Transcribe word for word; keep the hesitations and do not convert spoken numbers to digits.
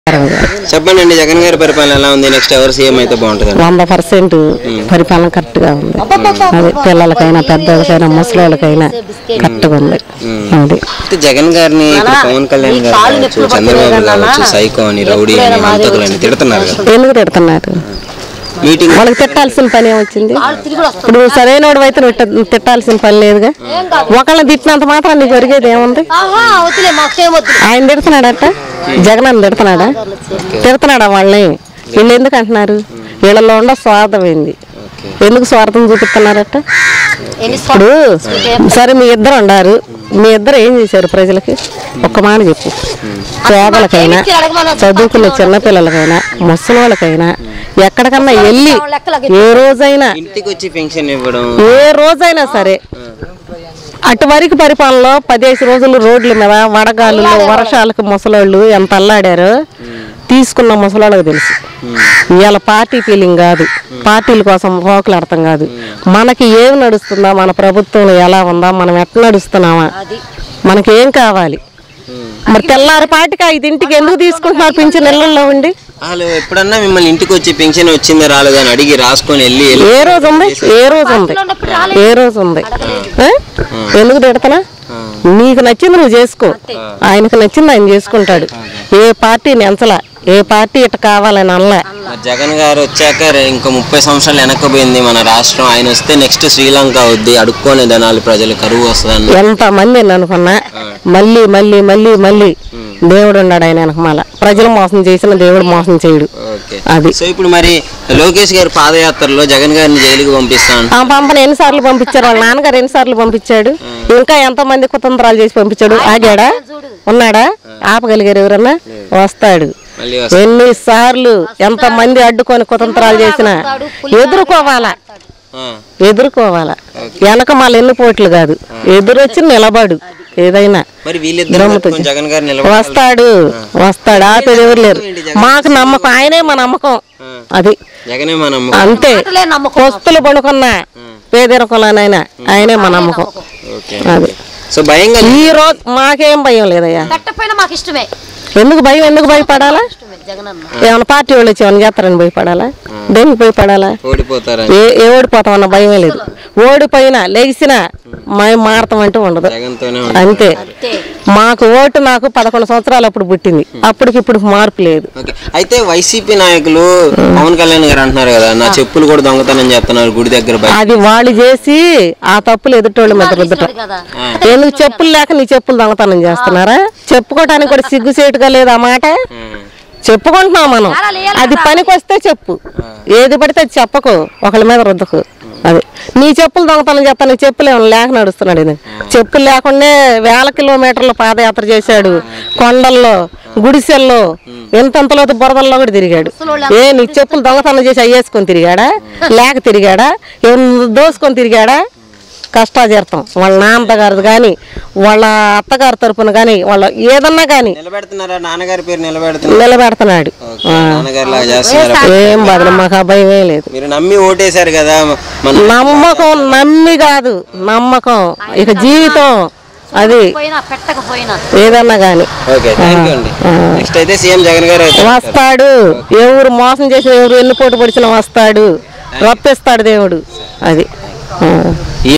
చెప్పండి జగన్ గారి పరిపాలన ఎలా ఉంది? నెక్స్ట్ ఎవరు సీఎం అయితే బాగుంటుంది? వంద పర్సెంట్ పరిపాలన కరెక్ట్ గా ఉంది. అది పిల్లలకైనా పెద్దలకైనా ముసలికైనా కరెక్ట్ గా ఉంది. అది జగన్ గారిని పవన్ కళ్యాణ్ గారు కావచ్చు, చంద్రబాబు కావచ్చు, సైకో అని రౌడీ అని హంతకులని తిడుతున్నారు కదా, ఎందుకు తిడుతున్నారు? మీటింగ్ వాళ్ళకి తిట్టాల్సిన పని ఏమొచ్చింది? ఇప్పుడు సరైన అయితే నువ్వు తిట్టాల్సిన పని లేదుగా. ఒకళ్ళని తిట్టినంత మాత్రం నీకు ఒరిగేది ఏముంది? ఆయన తిడుతున్నాడట, జగన్ అని తిడుతున్నాడా? తిడుతున్నాడా వాళ్ళని? వీళ్ళు ఎందుకు అంటున్నారు? వీళ్ళలో ఉండ స్వార్థం ఏంది? ఎందుకు స్వార్థం చూపిస్తున్నారట? ఇప్పుడు సరే మీ ఇద్దరు ఉండారు, మీ ఇద్దరు ఏం చేశారు ప్రజలకి? ఒక్క మాట చెప్పు. పేదలకైనా చదువుకునే చిన్నపిల్లలకైనా ముసలి వాళ్ళకైనా ఎక్కడికన్నా వెళ్ళి ఏ రోజైనా ఇంటికి వచ్చి పెన్షన్ ఇవ్వడం, ఏ రోజైనా సరే అటువరకు పరిపాలనలో పదిహేను రోజులు రోడ్ల మీద వడగాలులో వర్షాలకు ముసలోళ్ళు ఎంత అల్లాడారో తీసుకున్న ముసలోళ్ళకి తెలుసు. ఇవాళ పార్టీ ఫీలింగ్ కాదు, పార్టీల కోసం పోకలాడతాం కాదు. మనకి ఏం నడుస్తుందా, మన ప్రభుత్వంలో ఎలా ఉందా, మనం ఎట్లా నడుస్తున్నామా, మనకి ఏం కావాలి? మరి తెల్లారి పాటికి ఐదింటికి ఎందుకు తీసుకుంటున్నారు పింఛన్ ఇళ్లలో ఉండి? వాళ్ళు ఎప్పుడన్నా మిమ్మల్ని ఇంటికి వచ్చి పెన్షన్ వచ్చిందా రాలేదని అడిగి రాసుకొని వెళ్ళి ఏ రోజు ఉంది? ఏ రోజు ఉంది? ఏ రోజు ఉంది? ఎందుకు తిడతానా? నీకు నచ్చింది నువ్వు చేసుకో, ఆయనకు నచ్చింది ఆయన చేసుకుంటాడు. ఏ పార్టీ నెంచలా, ఏ పార్టీ ఇట కావాలని అనలే. జగన్ గారు వచ్చాక ఇంకా ముప్పై సంవత్సరాలు వెనక్కిపోయింది మన రాష్ట్రం. ఆయన వస్తే నెక్స్ట్ శ్రీలంక అవుద్ది, అడుక్కోనే ధనాలు ప్రజలు కరువు వస్తుంది. ఎంత మంది అనుకున్నా మళ్ళీ మళ్ళీ మళ్ళీ మళ్ళీ దేవుడు ఉన్నాడు ఆయన వెనకమాల. ప్రజలు మోసం చేసిన దేవుడు మోసం చేయడు. అది సో ఇప్పుడు మరి లోకేష్ గారి పాదయాత్రలో జగన్ గారిని జైలుకి పంపిస్తాను పంపన ఎన్నిసార్లు పంపించారు? వాళ్ళ నాన్నగారు ఎన్నిసార్లు పంపించాడు? ఇంకా ఎంత మంది కుతంత్రాలు చేసి పంపించాడు? ఆగాడా? ఉన్నాడా? ఆపగలిగారు ఎవరన్నా? వస్తాడు. ఎన్నిసార్లు ఎంత మంది అడ్డుకొని కుతంత్రాలు చేసినా ఎదుర్కోవాలా, ఎదుర్కోవాలా. వెనక మళ్ళీ ఎన్ని పోట్లు కాదు, ఎదురొచ్చి నిలబడు. ఏదైనా వస్తాడు, వస్తాడు. ఆపేది ఎవరు లేరు. మాకు నమ్మకం, ఆయనే మా నమ్మకం. అది అంతే. పొస్తులు పడుకున్నా పేదరికంలోనైనా ఆయనే మా నమ్మకం. అది ఈ రోజు మాకేం భయం లేదయ్యా. ఎందుకు భయం? ఎందుకు భయపడాలా? ఏమన్నా పార్టీ వాళ్ళు వచ్చి ఏమన్నా చేస్తారని భయపడాలా? దేనికి భయపడాలా? ఏ ఓడిపోతామన్న భయమే లేదు. ఓడిపోయినా లెగిసినా మేము మారతాం అంటూ ఉండదు. అంతే. మాకు ఓటు నాకు పదకొండు సంవత్సరాలు అప్పుడు పుట్టింది, అప్పటికి ఇప్పుడు మార్పు లేదు. అయితే వైసీపీ నాయకులు పవన్ కళ్యాణ్ గారు అంటున్నారు కదా, నా చెప్పులు కూడా దొంగతనం చేస్తున్నారు గుడి దగ్గర. అది వాళ్ళు చేసి ఆ తప్పులు ఎదుటోళ్ళు మీద రుద్దట. ఎందుకు చెప్పులు లేక నీ చెప్పులు దొంగతనం చేస్తున్నారా? చెప్పుకోవటానికి కూడా సిగ్గుసేటుగా లేదు ఆ మాట. చెప్పుకుంటున్నాం మనం, అది పనికి వస్తే చెప్పు, ఏది పడితే అది చెప్పకు, ఒకళ్ళ మీద రుద్దకు. అది నీ చెప్పులు దొంగతనం చేస్తా, నీ చెప్పులు ఏమన్నా లేక నడుస్తున్నాడు. ఇది చెప్పులు లేకుండా వేల కిలోమీటర్ల పాదయాత్ర చేశాడు, కొండల్లో గుడిసెల్లో ఎంతంతలో బురదల్లో కూడా తిరిగాడు. ఏ నీ చెప్పులు దొంగతనం చేసి అయ్యేసుకొని తిరిగాడా? లేక తిరిగాడా? ఏమన్నా దోసుకొని తిరిగాడా? కష్టాజీర్తం వాళ్ళ నాన్నగారు కానీ వాళ్ళ అత్తగారి తరపున కానీ వాళ్ళ ఏదన్నా కానీ నిలబెడుతున్నాడు. ఏం బాధ, మాకు ఆ భయమే లేదు. నమ్మి ఓటేశారు కదా. నమ్మకం నమ్మి కాదు, నమ్మకం ఇక జీవితం. అది ఏదన్నా గాని వస్తాడు. ఎవరు మోసం చేసి ఎవరు ఎన్ని పోటు పొడిచినా వస్తాడు, రప్పిస్తాడు దేవుడు. అది